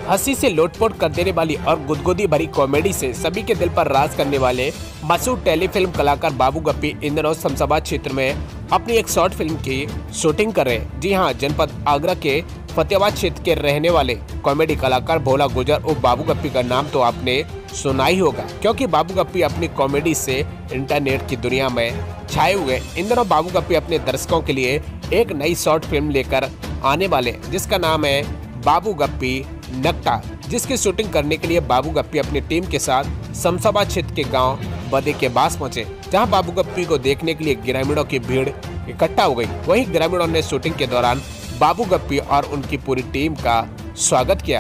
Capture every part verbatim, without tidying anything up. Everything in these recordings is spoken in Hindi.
हंसी से लोटपोट कर देने वाली और गुदगुदी भरी कॉमेडी से सभी के दिल पर राज करने वाले मशहूर टेलीफिल्म कलाकार बाबू गप्पी इन दिनों शमशाबाद क्षेत्र में अपनी एक शॉर्ट फिल्म की शूटिंग कर रहे हैं। जी हां, जनपद आगरा के फतेहाबाद क्षेत्र के रहने वाले कॉमेडी कलाकार भोला गुर्जर और बाबू गप्पी का नाम तो आपने सुना ही होगा, क्योंकि बाबू गप्पी अपनी कॉमेडी से इंटरनेट की दुनिया में छाए हुए। इन दिनों बाबू गप्पी अपने दर्शकों के लिए एक नई शॉर्ट फिल्म लेकर आने वाले, जिसका नाम है बाबू गप्पी नकटा, जिसकी शूटिंग करने के लिए बाबू गप्पी अपनी टीम के साथ शमशाबाद क्षेत्र के गांव बदे के पास पहुंचे, जहां बाबू गप्पी को देखने के लिए ग्रामीणों की भीड़ इकट्ठा हो गई। वहीं ग्रामीणों ने शूटिंग के दौरान बाबू गप्पी और उनकी पूरी टीम का स्वागत किया।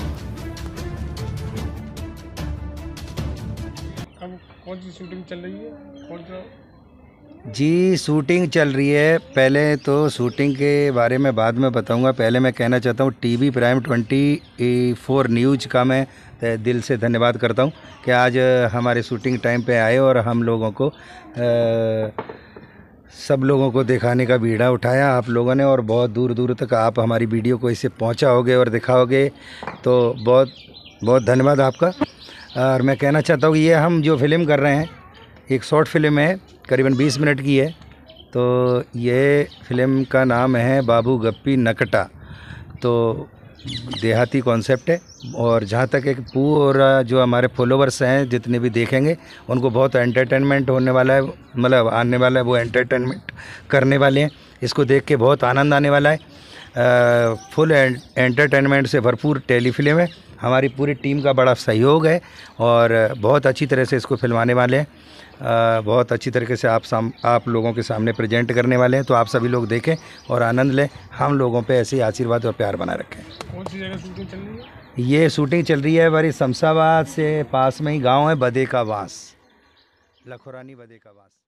अब कौन सी शूटिंग चल रही है? कौन सा? जी, शूटिंग चल रही है। पहले तो शूटिंग के बारे में बाद में बताऊंगा। पहले मैं कहना चाहता हूं TV prime twenty four news का मैं दिल से धन्यवाद करता हूं कि आज हमारे शूटिंग टाइम पे आए और हम लोगों को आ, सब लोगों को दिखाने का बीड़ा उठाया आप लोगों ने, और बहुत दूर दूर तक आप हमारी वीडियो को इसे पहुंचाओगे और दिखाओगे, तो बहुत बहुत धन्यवाद आपका। और मैं कहना चाहता हूँ कि ये हम जो फिल्म कर रहे हैं एक शॉर्ट फिल्म है, करीबन बीस मिनट की है। तो ये फिल्म का नाम है बाबू गप्पी नकटा। तो देहाती कॉन्सेप्ट है, और जहाँ तक एक पूरा जो हमारे फॉलोवर्स हैं जितने भी देखेंगे उनको बहुत एंटरटेनमेंट होने वाला है, मतलब आने वाला है, वो एंटरटेनमेंट करने वाले हैं। इसको देख के बहुत आनंद आने वाला है। आ, फुल एंटरटेनमेंट से भरपूर टेलीफिल्म है। हमारी पूरी टीम का बड़ा सहयोग है और बहुत अच्छी तरह से इसको फिल्माने वाले हैं। आ, बहुत अच्छी तरीके से आप साम आप लोगों के सामने प्रेजेंट करने वाले हैं। तो आप सभी लोग देखें और आनंद लें, हम लोगों पे ऐसे ही आशीर्वाद और प्यार बना रखें। कौन सी जगह शूटिंग चल रही है? ये शूटिंग चल रही है हमारी शमशाबाद से पास में ही गांव है बदे का वास, लखोरानी बदे का वास।